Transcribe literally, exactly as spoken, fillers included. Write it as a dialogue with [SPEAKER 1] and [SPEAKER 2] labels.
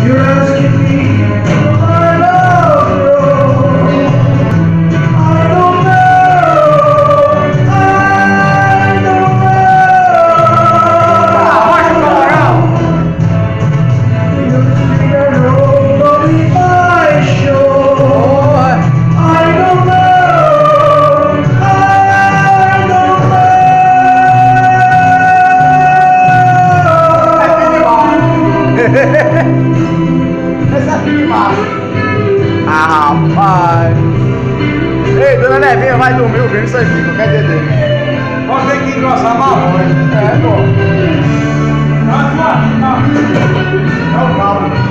[SPEAKER 1] Essa aqui de massa. Ah, rapaz. Ei, dona Nevinha vai dormir ouvindo isso aqui, qualquer dia dele.
[SPEAKER 2] Pode ter que engrossar marrom.
[SPEAKER 1] É, pô.
[SPEAKER 2] Tá suave, tá. É o cabo.